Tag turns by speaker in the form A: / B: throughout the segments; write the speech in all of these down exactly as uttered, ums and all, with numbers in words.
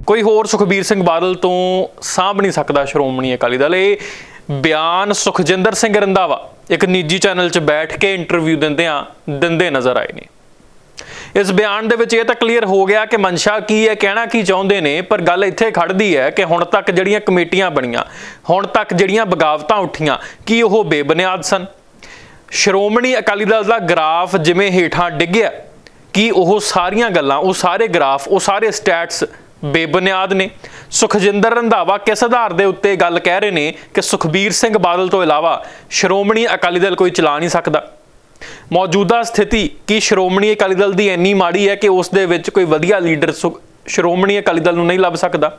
A: कोई होर सुखबीर सिंह बादल तो सांभ नहीं सकता श्रोमणी अकाली दल। ये बयान सुखजिंदर सिंह रंधावा एक निजी चैनल च बैठ के इंटरव्यू दिंदियां दिंदे नज़र आए ने। इस बयान दे विच ये तां क्लीयर हो गया कि मंशा की है, कहना की चाहुंदे ने, पर गल इत्थे खड़दी है कि हुण तक जिहड़ियां कमेटियां बणीਆਂ, हुण तक जिहड़ियां बगावतां उठीਆਂ, की ओह बेबुनियाद सन। श्रोमणी अकाली दल दा ग्राफ जिवें हेठां डिग्गिया, कि ओह सारियां गल्लां, ओह सारे ग्राफ, ओह सारे स्टैट्स बेबुनियाद ने। सुखजिंदर रंधावा किस आधार के उत्ते गल कह रहे हैं कि सुखबीर सिंह बादल तो इलावा श्रोमणी अकाली दल कोई चला नहीं सकता। मौजूदा स्थिति की श्रोमणी अकाली दल की इन्नी माड़ी है कि उस दे विच कोई वधिया लीडर श्रोमणी अकाली दल नूं नहीं लभ सकता।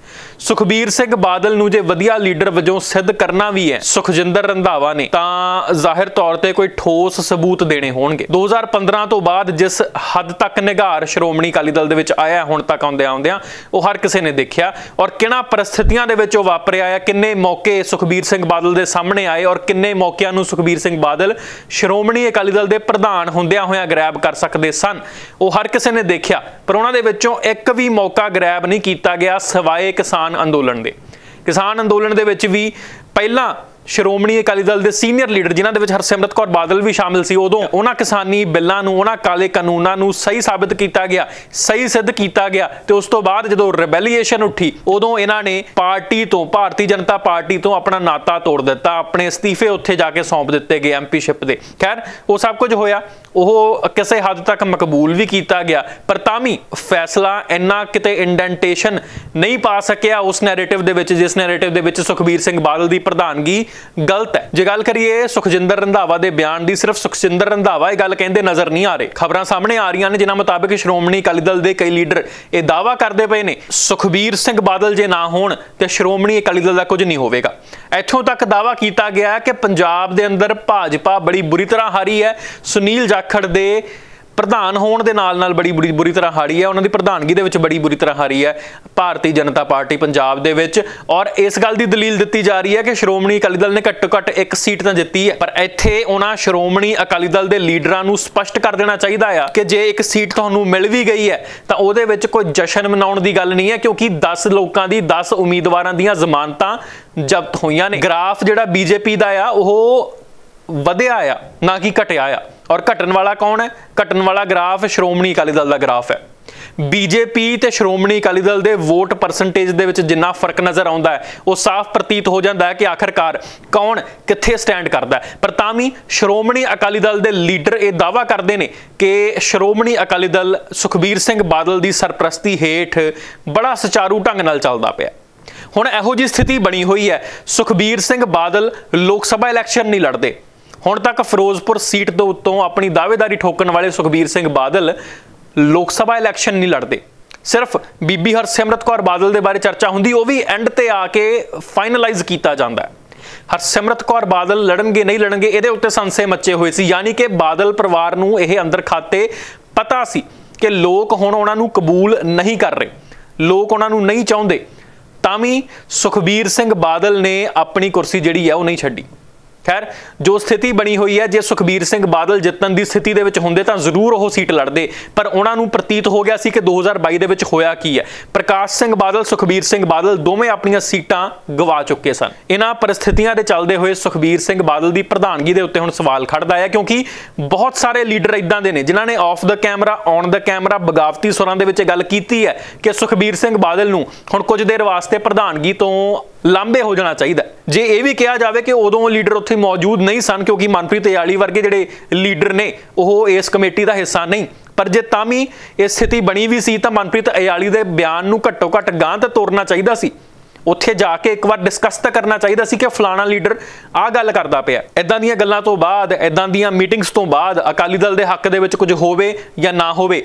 A: सुखबीर सिंह बादल नूं जे वधिया लीडर वजों सिद्ध करना भी है सुखजिंदर रंधावा ने, तां जाहिर तौर पर कोई ठोस सबूत देने होणगे। दो हज़ार पंद्रह तो बाद जिस हद तक निगार श्रोमणी अकाली दल दे विच आया हुण तक आउंदे आउंदियां वो हर किसी ने देखिया, और किन्हां परिस्थितियां दे विच वापरिया है, किन्ने मौके सुखबीर सिंह बादल दे सामने आए और किन्ने मौकिਆਂ नूं सुखबीर सिंह बादल श्रोमणी अकाली दल दे प्रधान हुंदियां होइयां ग्रैब कर सकदे सन, वो हर किसी ने देखिया। पर उन्हां दे विचों एक भी मौका ग्रैब नहीं कीता गया सिवाए किसान अंदोलन दे। किसान अंदोलन दे विच भी पहला श्रोमणी अकाली दल के सीनियर लीडर जिन्हां दे विच हरसिमरत कौर बादल भी शामिल सी, उदों उन्हां किसानी बिल्लां नूं, उन्हां काले कानूनां नूं सही साबित किया गया, सही सिद्ध किया गया। तो उस तो बाद जदों रिबेलीएशन उठी उदों इन्हां ने पार्टी तो, भारतीय जनता पार्टी तो अपना नाता तोड़ दिता, अपने इस्तीफे उत्थे जाके सौंप दिते गए एमपीशिप दे। खैर वो सब कुछ होया, वह किसी हद तक मकबूल भी किया गया, पर तामी फैसला इन्ना किते इंडेंटेशन नहीं पा सकिया उस नैरेटिव दे विच जिस नैरेटिव दे विच सुखबीर सिंह बादल की प्रधानगी गलत है। जे गल करिए सुखजिंदर रंधावा के बयान की, सिर्फ सुखजिंदर रंधावा ये गल कहते नज़र नहीं आ रहे। खबरां सामने आ रही ने जिन्हां मुताबिक श्रोमणी अकाली दल के कई लीडर ये दावा करते पे ने सुखबीर सिंह बादल जे ना होण ते श्रोमणी अकाली दल का कुछ नहीं होवेगा। इत्थों तक दावा किया गया है कि पंजाब के अंदर भाजपा बड़ी बुरी तरह हारी है। सुनील जाखड़ दे प्रधान होने के नाल नाल बड़ी बुरी बुरी तरह हारी है, उन्होंने प्रधानगी दे विच बड़ी बुरी तरह हारी है भारतीय जनता पार्टी पंजाब दे विच। और इस गल की दलील दी जा रही है कि श्रोमणी अकाली दल ने घट्टो घट्ट एक सीट तो जित्ती है, पर इत्थे उन्हां श्रोमणी अकाली दल के लीडरां नूं स्पष्ट कर देना चाहिए है कि जे एक सीट तुहानूं मिल भी गई है तो उहदे विच कोई जश्न मनाउण दी गल नहीं है, क्योंकि दस लोगों की दस उम्मीदवारां दीयां जमानतां जब्त होईयां ने। ग्राफ जिहड़ा बीजेपी दा आ ओह वधिया आ ना कि घटिया आ, और घटन वाला कौन है? घटन वाला ग्राफ श्रोमणी अकाली दल का ग्राफ है। बीजेपी ते श्रोमणी अकाली दल के वोट परसेंटेज दे विच जिन्ना फर्क नज़र आता है वो साफ प्रतीत हो जाता है कि आखिरकार कौन कित्थे स्टैंड करता है। पर तामी श्रोमणी अकाली दल के लीडर ये दावा करते हैं कि श्रोमणी अकाली दल सुखबीर सिंह बादल की सरप्रस्ती हेठ बड़ा सुचारू ढंग नाल चलदा पिया। हुण इहो जी स्थिति बनी हुई है, सुखबीर सिंह बादल लोक सभा इलैक्शन नहीं लड़ते। हुण तक फिरोजपुर सीट के उत्तों अपनी दावेदारी ठोकण वाले सुखबीर सिंह बादल लोक सभा इलैक्शन नहीं लड़ते। सिर्फ बीबी हरसिमरत कौर बादल के बारे चर्चा होंदी, वो भी एंड ते आके फाइनलाइज किया जाता है। हरसिमरत कौर बादल लड़नगे नहीं लड़नगे इहदे उत्ते संशय मचे हुए सी, यानी कि बादल परिवार नूं इह अंदर खाते पता सी कि लोग हुण उहनां नूं कबूल नहीं कर रहे, लोग उहनां नूं नहीं चाहुंदे, तां सुखबीर सिंह बादल ने अपनी कुर्सी जिहड़ी है वो नहीं छड्डी। खैर जो स्थिति बनी हुई है, जे सुखबीर सिंह बादल जितन की स्थिति दे विच होंदे तां जरूर वो सीट लड़ते, पर उन्हां नूं प्रतीत हो गया सी कि दो हज़ार बाई दे विच होया की है, प्रकाश सिंह बादल सुखबीर सिंह बादल दोवें अपनी सीटां गवा चुके सन। इन्हां परिस्थितियां दे चलदे होए सुखबीर सिंह बादल की प्रधानगी दे उत्ते हुण सवाल खड़दा है, क्योंकि बहुत सारे लीडर इदां दे ने जिन्हां ने off the camera on the camera बगावती सुरां दे विच गल कीती है कि सुखबीर सिंह बादल नूं हुण कुछ देर वास्ते प्रधानगी तो लांबे हो जाना चाहिए। जे ये भी कहा जाए कि उदों लीडर उत्थे मौजूद नहीं सन, क्योंकि मनप्रीत अयाली वर्गे जिहड़े लीडर ने वो इस कमेटी का हिस्सा नहीं, पर जे तामी ये स्थिति बनी भी सी तां मनप्रीत अयाली दे बयान नूं घट्टो घट्ट गांह ते तोड़ना चाहिए सी, उत्थे जाके एक बार डिस्कस तो करना चाहिए सी कि फलाना लीडर आ गल करदा पिया। इदां दीयां गल्लां तो बाद, इदां दीयां मीटिंग्स तो बाद अकाली दल दे हक दे विच कुछ होवे या ना होवे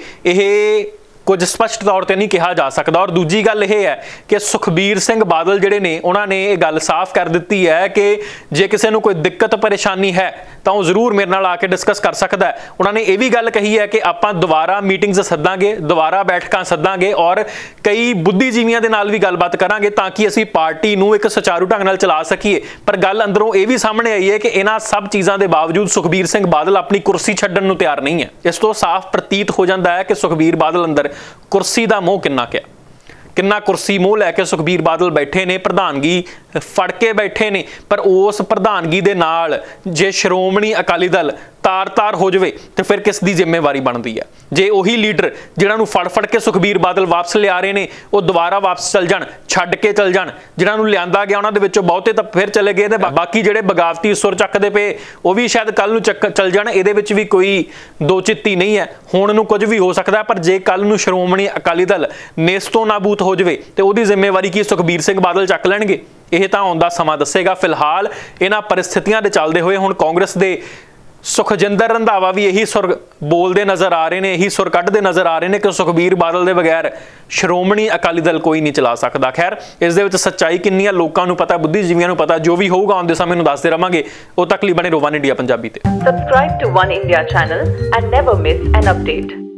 A: इह कुछ स्पष्ट तौर पर नहीं कहा जा सकता। और दूजी गल यह है कि सुखबीर सिंह बादल जिहड़े ने उन्होंने ये गल साफ कर दी है कि जे किसी को कोई दिक्कत परेशानी है तो वह जरूर मेरे नाल आके डिस्कस कर सकता है। उन्होंने ये भी गल कही है कि आपां दोबारा मीटिंग्स सद्दांगे, दोबारा बैठकां सद्दांगे और कई बुद्धिजीवियों के नाल भी गलबात करांगे ताकि असीं पार्टी नूं एक सुचारू ढंग नाल चला सकीए। पर गल अंदरों ये भी सामने आई है कि इन्हां सब चीज़ों के बावजूद सुखबीर सिंह बादल अपनी कुर्सी छड्डण नूं तैयार नहीं है। इस तो साफ प्रतीत हो जाता है कि सुखबीर बादल अंदर कुर्सी का मोह किन्ना क्या। किन्ना कुर्सी मूँह लैके सुखबीर बादल बैठे ने, प्रधानगी फड़ के बैठे ने, पर उस प्रधानगी दे नाल जे श्रोमणी अकाली दल तार तार हो जाए तो फिर किस दी जिम्मेवारी बनती है? जे उही लीडर जिन्होंने फड़ फड़ के सुखबीर बादल वापस लिया रहे ने वो दोबारा वापस चल जान, छड्ड के चल जान, जिन्होंने लिया गया उन्होंने विचों बहुते तो फिर चले गए, बाकी ਜਿਹੜੇ बगावती सुर चकते पे वो भी शायद कल नूं चक चल जाण, ਇਹਦੇ ਵਿੱਚ भी कोई दो चित्ती नहीं है। हुण नूं कुछ भी हो सकता, पर जे कल नूं श्रोमणी अकाली दल नेस्तों नाबूत हो जाए तो ਉਹਦੀ ਜ਼ਿੰਮੇਵਾਰੀ ਕੀ ਸੁਖਬੀਰ ਸਿੰਘ ਬਾਦਲ ਚੱਕ ਲੈਣਗੇ? ਇਹ ਤਾਂ ਆਉਂਦਾ ਸਮਾਂ ਦੱਸੇਗਾ। ਫਿਲਹਾਲ ਇਹਨਾਂ परिस्थितियों ਦੇ ਚੱਲਦੇ ਹੋਏ ਹੁਣ ਕਾਂਗਰਸ ਦੇ सुखजिंदर रंधावा भी यही सुर बोलते नज़र आ रहे हैं, यही सुर कढ़ते नज़र आ रहे हैं कि सुखबीर बादल के बगैर श्रोमणी अकाली दल कोई नहीं चला सकता। खैर इस दे विच सच्चाई किन्नी है लोगों को पता, बुद्धिजीवियों को पता, जो भी होगा आउंदे समय दसते रहांगे। उद तक लिए बने रहो वन इंडिया पंजाबी ते।
B: Subscribe to One India channel and never miss an update.